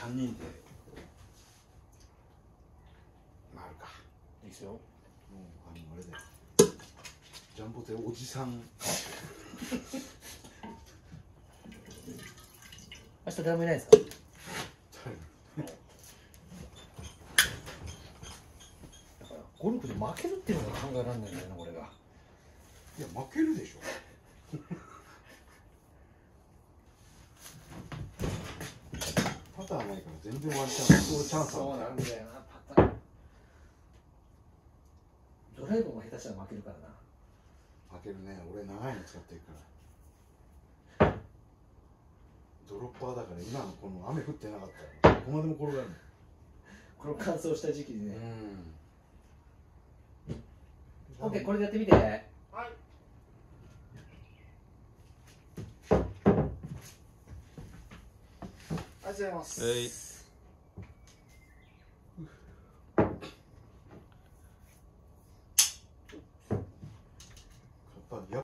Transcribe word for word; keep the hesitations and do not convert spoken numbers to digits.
さんにんで回るか。 いいですよ。もうあのあれだよ、ジャンボでおじさん明日誰もいないですか？だからゴルフで負けるっていうのが考えられないんだよな、俺が。 いや負けるでしょパターないから全然ワンチャンス、チャンスそうある。 なんだよな、パターン。ドライブも下手したら負けるからな。 負けるね。俺長いの使ってるからドロッパーだから。今のこの雨降ってなかったらどこまでも転がるの。 この乾燥した時期でね。 うん。 オッケー、これでやってみて。はい。ありがとうございます。 はい。